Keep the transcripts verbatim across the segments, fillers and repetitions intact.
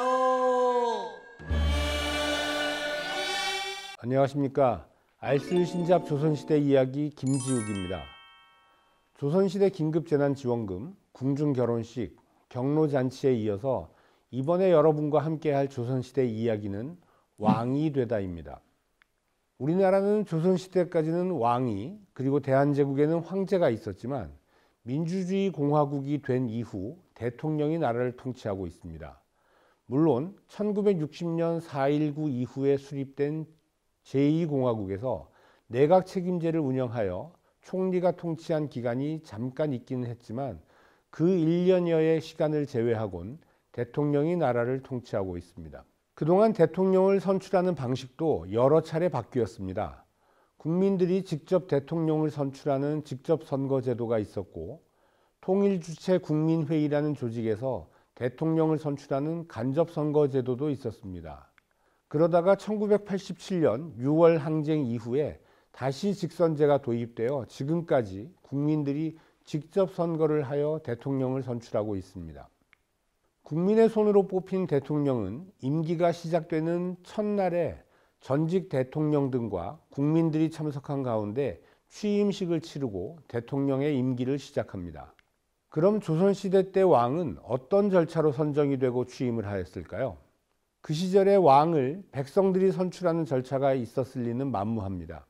안녕하십니까. 알쓸신잡 조선시대 이야기 김지욱입니다. 조선시대 긴급재난지원금, 궁중결혼식, 경로잔치에 이어서 이번에 여러분과 함께할 조선시대 이야기는 왕이 되다입니다. 우리나라는 조선시대까지는 왕이, 그리고 대한제국에는 황제가 있었지만 민주주의 공화국이 된 이후 대통령이 나라를 통치하고 있습니다. 물론 천구백육십 년 사 일구 이후에 수립된 제이 공화국에서 내각 책임제를 운영하여 총리가 통치한 기간이 잠깐 있기는 했지만 그 일 년여의 시간을 제외하곤 대통령이 나라를 통치하고 있습니다. 그동안 대통령을 선출하는 방식도 여러 차례 바뀌었습니다. 국민들이 직접 대통령을 선출하는 직접 선거 제도가 있었고, 통일주체 국민회의라는 조직에서 대통령을 선출하는 간접 선거 제도도 있었습니다. 그러다가 천구백팔십칠 년 유월 항쟁 이후에 다시 직선제가 도입되어 지금까지 국민들이 직접 선거를 하여 대통령을 선출하고 있습니다. 국민의 손으로 뽑힌 대통령은 임기가 시작되는 첫날에 전직 대통령 등과 국민들이 참석한 가운데 취임식을 치르고 대통령의 임기를 시작합니다. 그럼 조선시대 때 왕은 어떤 절차로 선정이 되고 취임을 하였을까요? 그 시절에 왕을 백성들이 선출하는 절차가 있었을 리는 만무합니다.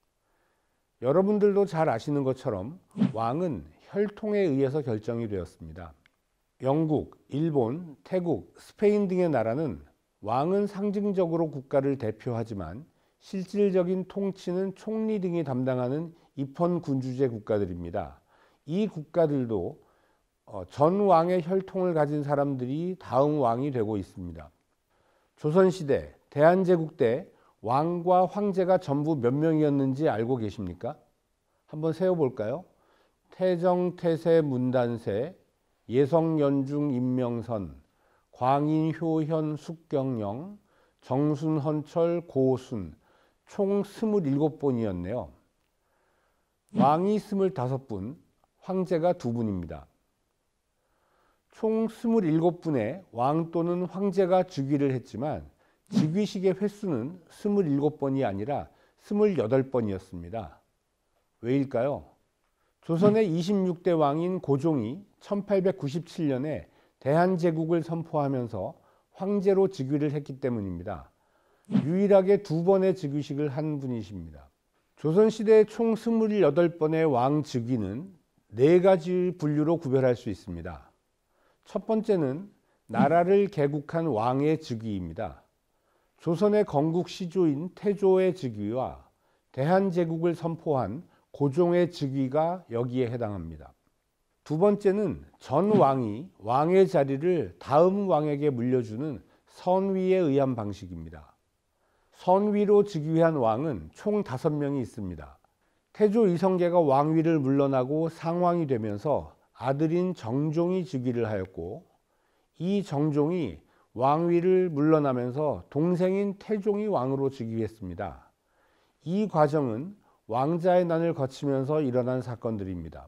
여러분들도 잘 아시는 것처럼 왕은 혈통에 의해서 결정이 되었습니다. 영국, 일본, 태국, 스페인 등의 나라는 왕은 상징적으로 국가를 대표하지만 실질적인 통치는 총리 등이 담당하는 입헌 군주제 국가들입니다. 이 국가들도 전 왕의 혈통을 가진 사람들이 다음 왕이 되고 있습니다. 조선시대, 대한제국 때 왕과 황제가 전부 몇 명이었는지 알고 계십니까? 한번 세어볼까요? 태정, 태세, 문단세, 예성, 연중, 임명선, 광인, 효현, 숙경영, 정순, 헌철, 고순, 총 스물일곱 번이었네요. 왕이 스물다섯 분, 황제가 두 분입니다. 총 스물일곱 분의 왕 또는 황제가 즉위를 했지만 즉위식의 횟수는 스물일곱 번이 아니라 스물여덟 번이었습니다. 왜일까요? 조선의 이십육 대 왕인 고종이 천팔백구십칠 년에 대한제국을 선포하면서 황제로 즉위를 했기 때문입니다. 유일하게 두 번의 즉위식을 한 분이십니다. 조선시대의 총 스물여덟 번의 왕 즉위는 네 가지 분류로 구별할 수 있습니다. 첫 번째는 나라를 개국한 왕의 즉위입니다. 조선의 건국 시조인 태조의 즉위와 대한제국을 선포한 고종의 즉위가 여기에 해당합니다. 두 번째는 전 왕이 왕의 자리를 다음 왕에게 물려주는 선위에 의한 방식입니다. 선위로 즉위한 왕은 총 다섯 명이 있습니다. 태조 이성계가 왕위를 물러나고 상왕이 되면서 아들인 정종이 즉위를 하였고, 이 정종이 왕위를 물러나면서 동생인 태종이 왕으로 즉위했습니다. 이 과정은 왕자의 난을 거치면서 일어난 사건들입니다.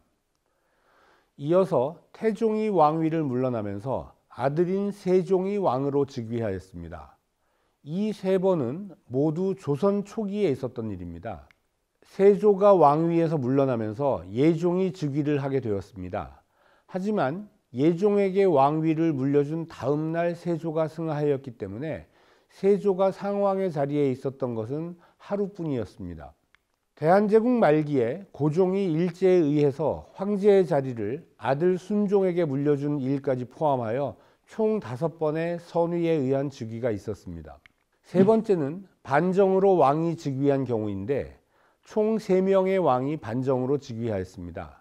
이어서 태종이 왕위를 물러나면서 아들인 세종이 왕으로 즉위하였습니다. 이 세 번은 모두 조선 초기에 있었던 일입니다. 세조가 왕위에서 물러나면서 예종이 즉위를 하게 되었습니다. 하지만 예종에게 왕위를 물려준 다음 날 세조가 승하하였기 때문에 세조가 상왕의 자리에 있었던 것은 하루뿐이었습니다. 대한제국 말기에 고종이 일제에 의해서 황제의 자리를 아들 순종에게 물려준 일까지 포함하여 총 다섯 번의 선위에 의한 즉위가 있었습니다. 세 번째는 반정으로 왕이 즉위한 경우인데 총 세 명의 왕이 반정으로 즉위하였습니다.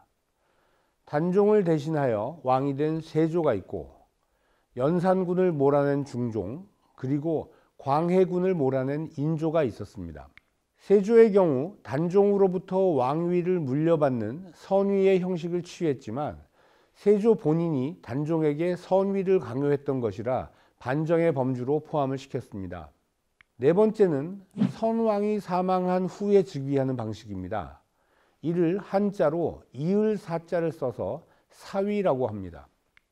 단종을 대신하여 왕이 된 세조가 있고, 연산군을 몰아낸 중종, 그리고 광해군을 몰아낸 인조가 있었습니다. 세조의 경우 단종으로부터 왕위를 물려받는 선위의 형식을 취했지만 세조 본인이 단종에게 선위를 강요했던 것이라 반정의 범주로 포함을 시켰습니다. 네 번째는 선왕이 사망한 후에 즉위하는 방식입니다. 이를 한자로 이을 사자를 써서 사위라고 합니다.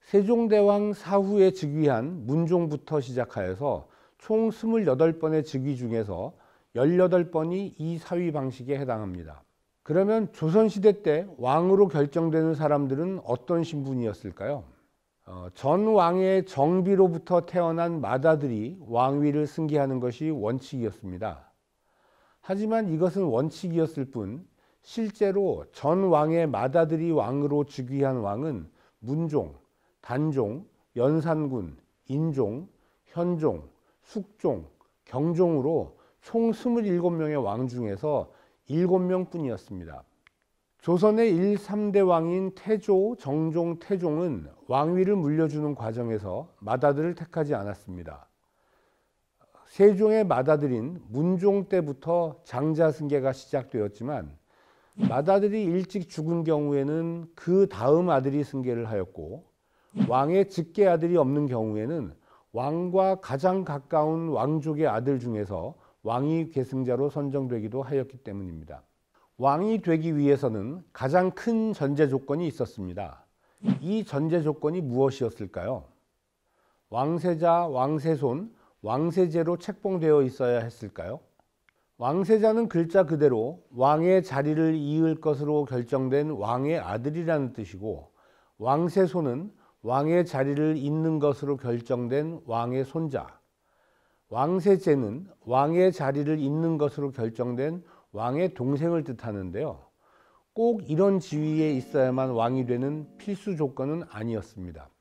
세종대왕 사후에 즉위한 문종부터 시작하여서 총 스물여덟 번의 즉위 중에서 열여덟 번이 이 사위 방식에 해당합니다. 그러면 조선시대 때 왕으로 결정되는 사람들은 어떤 신분이었을까요? 어, 전 왕의 정비로부터 태어난 맏아들이 왕위를 승계하는 것이 원칙이었습니다. 하지만 이것은 원칙이었을 뿐 실제로 전 왕의 맏아들이 왕으로 즉위한 왕은 문종, 단종, 연산군, 인종, 현종, 숙종, 경종으로 총 스물일곱 명의 왕 중에서 일곱 명뿐이었습니다. 조선의 일, 삼 대 왕인 태조, 정종, 태종은 왕위를 물려주는 과정에서 맏아들을 택하지 않았습니다. 세종의 맏아들인 문종 때부터 장자승계가 시작되었지만 맏아들이 일찍 죽은 경우에는 그 다음 아들이 승계를 하였고 왕의 직계 아들이 없는 경우에는 왕과 가장 가까운 왕족의 아들 중에서 왕위 계승자로 선정되기도 하였기 때문입니다. 왕이 되기 위해서는 가장 큰 전제 조건이 있었습니다. 이 전제 조건이 무엇이었을까요? 왕세자, 왕세손, 왕세제로 책봉되어 있어야 했을까요? 왕세자는 글자 그대로 왕의 자리를 이을 것으로 결정된 왕의 아들이라는 뜻이고, 왕세손은 왕의 자리를 잇는 것으로 결정된 왕의 손자, 왕세제는 왕의 자리를 잇는 것으로 결정된 왕의 동생을 뜻하는데요. 꼭 이런 지위에 있어야만 왕이 되는 필수 조건은 아니었습니다.